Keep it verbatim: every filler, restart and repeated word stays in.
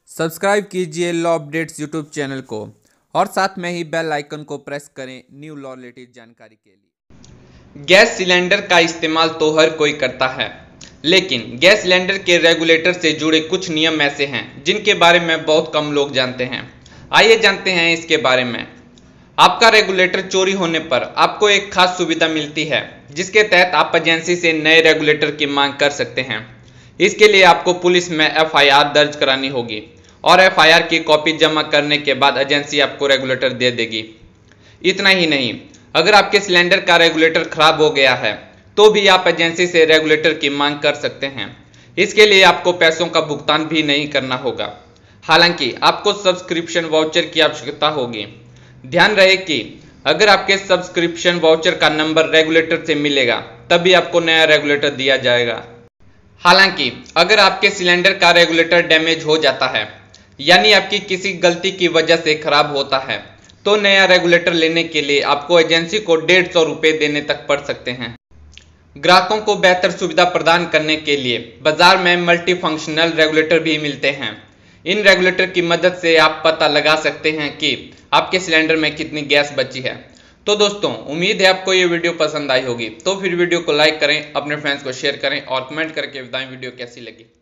Subscribe कीजिए law updates YouTube channel को और साथ में ही बेल आइकन को प्रेस करें न्यू लॉ रिलेटेड जानकारी के लिए। गैस सिलेंडर का इस्तेमाल तो हर कोई करता है, लेकिन गैस सिलेंडर के रेगुलेटर से जुड़े कुछ नियम ऐसे हैं जिनके बारे में बहुत कम लोग जानते हैं। आइए जानते हैं इसके बारे में। आपका रेगुलेटर चोरी होने पर आपको एक खास सुविधा मिलती है जिसके तहत आप एजेंसी से नए रेगुलेटर की मांग कर सकते हैं। इसके लिए आपको पुलिस में एफ आई आर दर्ज करानी होगी और एफ आई आर की कॉपी जमा करने के बाद एजेंसी आपको रेगुलेटर दे देगी। इतना ही नहीं, अगर आपके सिलेंडर का रेगुलेटर खराब हो गया है तो भी आप एजेंसी से रेगुलेटर की मांग कर सकते हैं। इसके लिए आपको पैसों का भुगतान भी नहीं करना होगा। हालांकि आपको सब्सक्रिप्शन वाउचर की आवश्यकता होगी। ध्यान रहे कि अगर आपके सब्सक्रिप्शन वाउचर का नंबर रेगुलेटर से मिलेगा तभी आपको नया रेगुलेटर दिया जाएगा। हालांकि अगर आपके सिलेंडर का रेगुलेटर डैमेज हो जाता है यानी आपकी किसी गलती की वजह से खराब होता है तो नया रेगुलेटर लेने के लिए आपको एजेंसी को डेढ़ सौ रुपये देने तक पड़ सकते हैं। ग्राहकों को बेहतर सुविधा प्रदान करने के लिए बाजार में मल्टी फंक्शनल रेगुलेटर भी मिलते हैं। इन रेगुलेटर की मदद से आप पता लगा सकते हैं कि आपके सिलेंडर में कितनी गैस बची है। तो दोस्तों, उम्मीद है आपको ये वीडियो पसंद आई होगी। तो फिर वीडियो को लाइक करें, अपने फ्रेंड्स को शेयर करें और कमेंट करके बताएं वीडियो कैसी लगी।